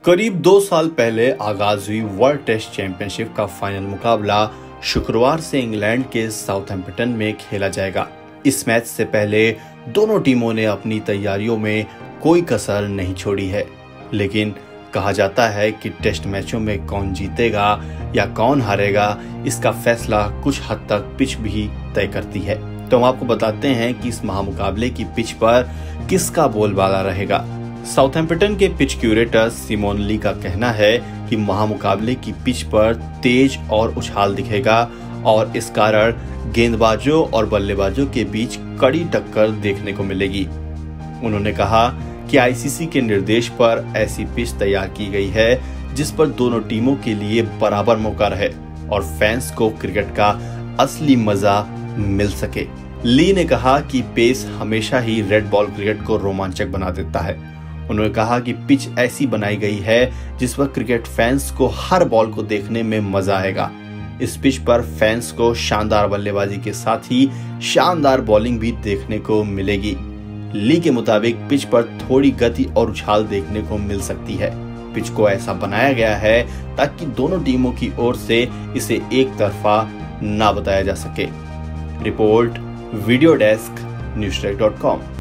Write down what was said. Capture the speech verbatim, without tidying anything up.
करीब दो साल पहले आगाज हुई वर्ल्ड टेस्ट चैंपियनशिप का फाइनल मुकाबला शुक्रवार से इंग्लैंड के साउथहैम्पटन में खेला जाएगा। इस मैच से पहले दोनों टीमों ने अपनी तैयारियों में कोई कसर नहीं छोड़ी है, लेकिन कहा जाता है कि टेस्ट मैचों में कौन जीतेगा या कौन हारेगा, इसका फैसला कुछ हद तक पिच भी तय करती है। तो हम आपको बताते हैं कि इस महामुकाबले की पिच पर किसका बोलबाला रहेगा। साउथहैम्पटन के पिच क्यूरेटर सिमोन ली का कहना है कि महामुकाबले की पिच पर तेज और उछाल दिखेगा और इस कारण गेंदबाजों और बल्लेबाजों के बीच कड़ी टक्कर देखने को मिलेगी। उन्होंने कहा कि आईसीसी के निर्देश पर ऐसी पिच तैयार की गई है जिस पर दोनों टीमों के लिए बराबर मौका रहे और फैंस को क्रिकेट का असली मजा मिल सके। ली ने कहा कि पेस हमेशा ही रेड बॉल क्रिकेट को रोमांचक बना देता है। उन्होंने कहा कि पिच ऐसी बनाई गई है जिस पर क्रिकेट फैंस को हर बॉल को देखने में मजा आएगा। इस पिच पर फैंस को शानदार बल्लेबाजी के साथ ही शानदार बॉलिंग भी देखने को मिलेगी। ली के मुताबिक पिच पर थोड़ी गति और उछाल देखने को मिल सकती है। पिच को ऐसा बनाया गया है ताकि दोनों टीमों की ओर से इसे एक तरफा ना बताया जा सके। Report video desk news track dot com.